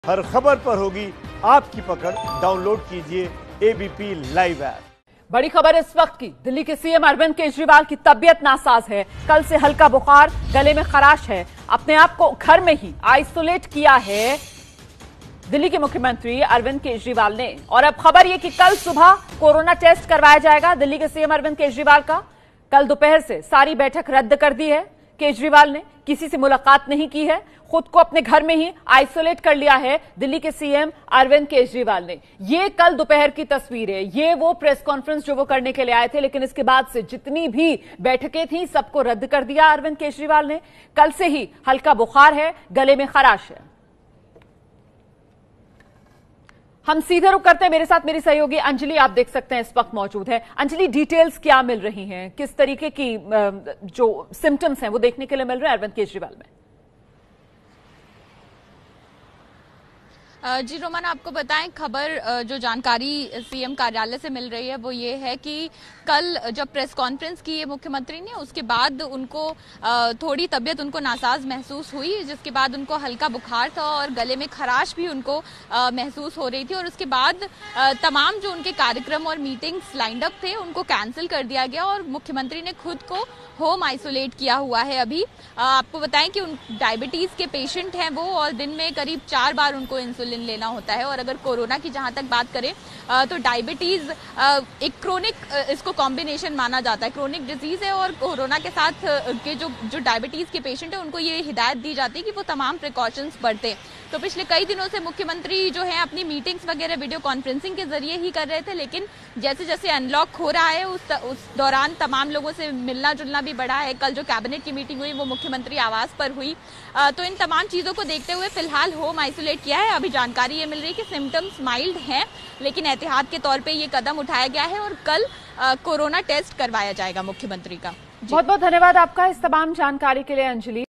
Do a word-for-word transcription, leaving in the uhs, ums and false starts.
हर खबर पर होगी आपकी पकड़। डाउनलोड कीजिए एबीपी लाइव ऐप। बड़ी खबर इस वक्त की। दिल्ली के सीएम अरविंद केजरीवाल की तबीयत नासाज है। कल से हल्का बुखार, गले में खराश है। अपने आप को घर में ही आइसोलेट किया है दिल्ली के मुख्यमंत्री अरविंद केजरीवाल ने। और अब खबर यह कि कल सुबह कोरोना टेस्ट करवाया जाएगा दिल्ली के सीएम अरविंद केजरीवाल का। कल दोपहर से सारी बैठक रद्द कर दी है केजरीवाल ने। किसी से मुलाकात नहीं की है। खुद को अपने घर में ही आइसोलेट कर लिया है दिल्ली के सीएम अरविंद केजरीवाल ने। ये कल दोपहर की तस्वीर है। ये वो प्रेस कॉन्फ्रेंस जो वो करने के लिए आए थे, लेकिन इसके बाद से जितनी भी बैठकें थी सबको रद्द कर दिया अरविंद केजरीवाल ने। कल से ही हल्का बुखार है, गले में खराश है। हम सीधे रुक करते हैं। मेरे साथ मेरी सहयोगी अंजलि आप देख सकते हैं इस वक्त मौजूद है। अंजलि, डिटेल्स क्या मिल रही हैं? किस तरीके की जो सिम्टम्स हैं वो देखने के लिए मिल रहे हैं अरविंद केजरीवाल में? जी रोमन, आपको बताएं, खबर जो जानकारी सीएम कार्यालय से मिल रही है वो ये है कि कल जब प्रेस कॉन्फ्रेंस की मुख्यमंत्री ने, उसके बाद उनको थोड़ी तबीयत उनको नासाज महसूस हुई, जिसके बाद उनको हल्का बुखार था और गले में खराश भी उनको महसूस हो रही थी। और उसके बाद तमाम जो उनके कार्यक्रम और मीटिंग्स लाइंड अप थे उनको कैंसिल कर दिया गया और मुख्यमंत्री ने खुद को होम आइसोलेट किया हुआ है। अभी आपको बताएं कि उन डायबिटीज के पेशेंट हैं वो, और दिन में करीब चार बार उनको इंसुलिन लेना होता है। और अगर कोरोना की जहां तक बात करें तो डायबिटीज एक क्रोनिक, इसको कॉम्बिनेशन माना जाता है, क्रोनिक डिजीज है। और कोरोना के साथ के जो जो डायबिटीज के पेशेंट है उनको ये हिदायत दी जाती है कि वो तमाम प्रिकॉशंस बरतें। तो पिछले कई दिनों से मुख्यमंत्री जो है अपनी मीटिंग्स वगैरह वीडियो कॉन्फ्रेंसिंग के जरिए ही कर रहे थे, लेकिन जैसे जैसे अनलॉक हो रहा है उस उस दौरान तमाम लोगों से मिलना जुलना भी बढ़ा है। कल जो कैबिनेट की मीटिंग हुई वो मुख्यमंत्री आवास पर हुई। तो इन तमाम चीजों को देखते हुए फिलहाल होम आइसोलेट किया है। अभी जानकारी ये मिल रही है कि सिम्टम्स माइल्ड हैं, लेकिन एहतियात के तौर पे ये कदम उठाया गया है और कल कोरोना टेस्ट करवाया जाएगा मुख्यमंत्री का। बहुत बहुत धन्यवाद आपका इस तमाम जानकारी के लिए अंजलि।